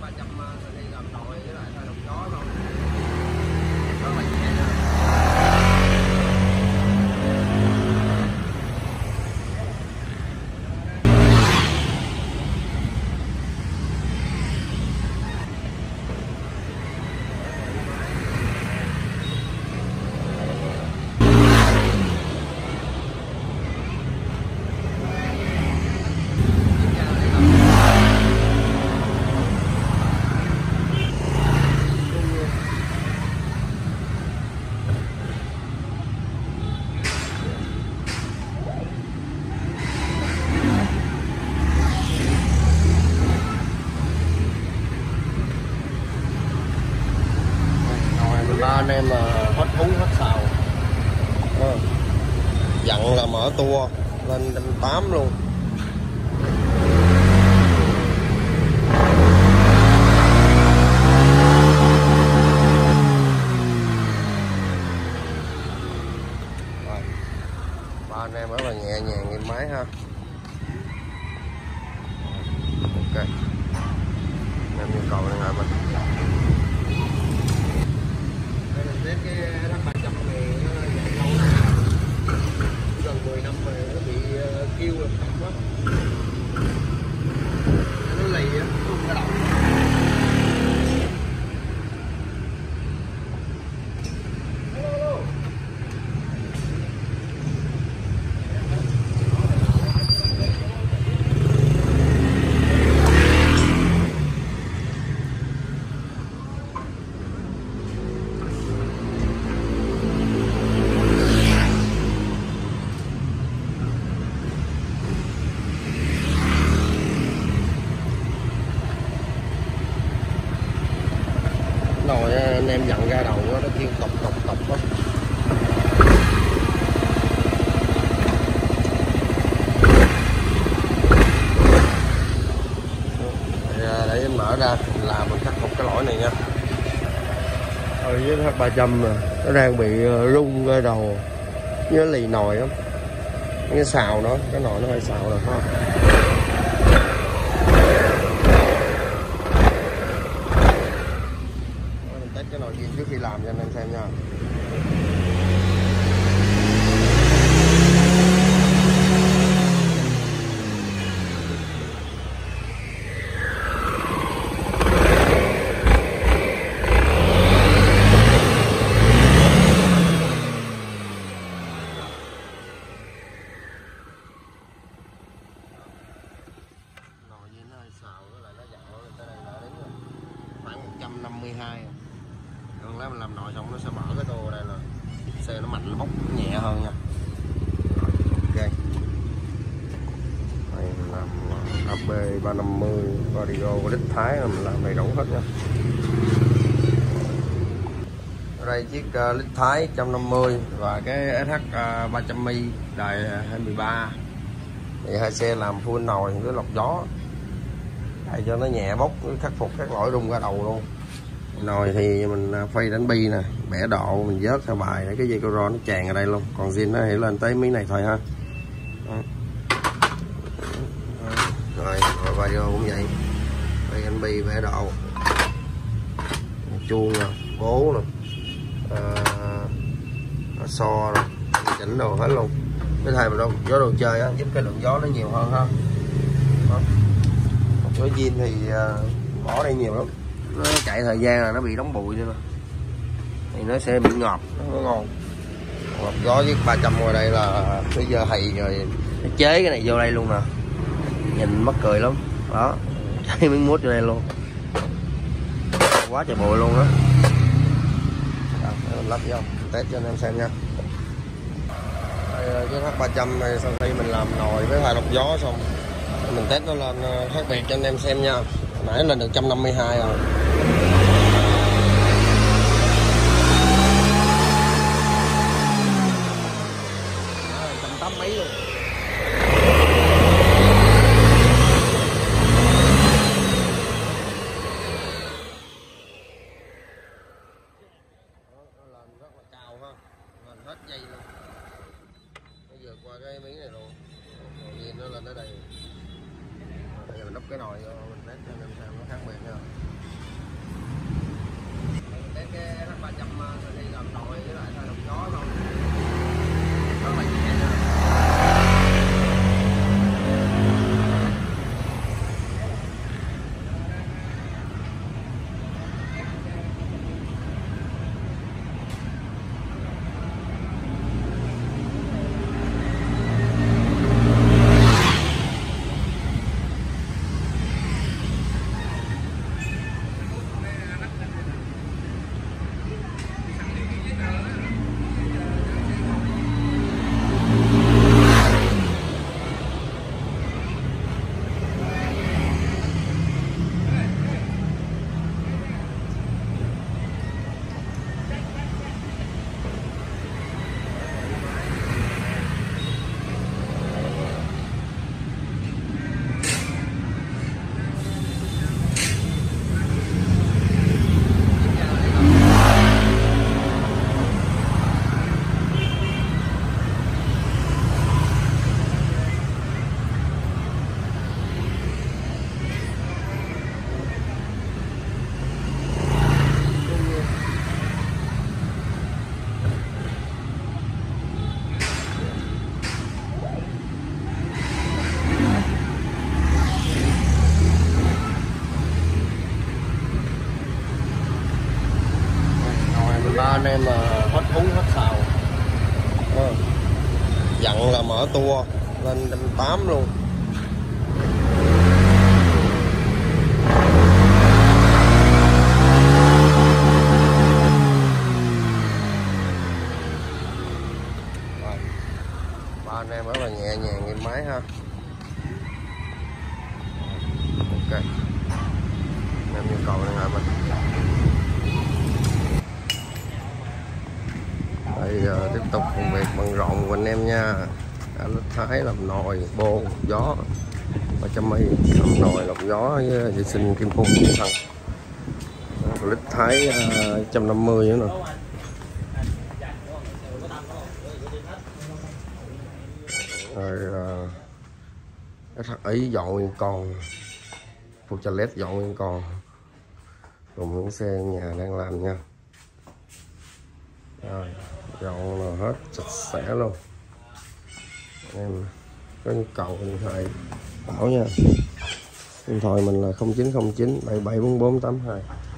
300 đi làm nồi với lại thay lọc gió thôi. Rất là nhẹ nha. Ba anh em là hết thú hết xào, dặn là mở tua lên 180 luôn. Rồi. Ba anh em rất là nhẹ nhàng êm máy ha. Ok, em yêu cầu này mình test cái H300 này nó dài lâu rồi, gần 10 năm rồi, nó bị kêu rồi quá, nó lì á, nó không có động. Nồi anh em dặn ra đầu nó kêu cọc đó. Để em mở ra làm mình khắc phục cái lỗi này nha. Ở với H300 nó đang bị rung ra đầu, nó lì nồi lắm, cái xào nó, cái nồi nó hơi xào rồi ha. Cái nồi kia trước khi làm cho anh em xem nha. Nồi gì nó hơi xào, với lại nó dặn lên tới đây là đến khoảng 152. Còn lát mình làm nồi xong nó sẽ mở cái tô đây là xe nó mạnh, nó bốc nhẹ hơn nha. Ok, đây mình làm AB 350 Varigo lít Thái, mình làm đầy đủ hết nha. Ở đây chiếc lít Thái 150 và cái SH 300i đời 2013 thì hai xe làm full nồi với lọc gió để cho nó nhẹ bốc, khắc phục các lỗi rung ra đầu luôn. Nồi thì mình phay đánh bi nè, bẻ độ mình vớt theo bài để cái dây câu ro nó tràn ở đây luôn, còn zin nó hiểu lên tới miếng này thôi ha. Rồi Vario cũng vậy, phay đánh bi bẻ độ, chuông nè, bố nè, so rồi chỉnh đồ hết luôn. Cái thầy mình đâu gió đồ chơi á, giúp cái lượng gió nó nhiều hơn ha. Cái zin thì bỏ đây nhiều lắm, nó chạy thời gian là nó bị đóng bụi nữa thì nó sẽ bị ngọt, nó có ngon. Ngọt gió với 300 ngoài đây là bây giờ thầy rồi nó chế cái này vô đây luôn nè, nhìn mắc cười lắm đó, chế miếng mút vô đây luôn, quá trời bụi luôn đó. Mình lắp vô test cho anh em xem nha. Đây, cái H300 này sau khi mình làm nồi với thay lọc gió xong mình test nó lên khác biệt cho anh em xem nha. Nãy lên được 152 rồi. Mấy luôn. Nó lên rất là cao ha, lên hết dây luôn. Bây giờ qua cái miếng này luôn, còn gì nó lên tới đây. Bây giờ mình đắp cái nồi vô mình test cho anh em xem nó khác biệt nha. em là hết hú hết xào. Dặn là mở tour lên 180 luôn. Ba anh em rất là nhẹ nhàng game máy ha. Ok, em yêu cầu liên hệ mình. Bây giờ tiếp tục công việc bận rộn của anh em nha. Anh Thái làm nồi bô gió, và Chăm My làm nồi lọc gió với vệ sinh kim phun thằng lít Thái 150 nữa nè. Rồi ý dọn nguyên con, phục trà led dọn nguyên con, cùng những xe nhà đang làm nha. Rồi dọn là hết sạch sẽ luôn. Em có nhu cầu điện thoại bảo nha. Điện thoại mình là 0909 774482.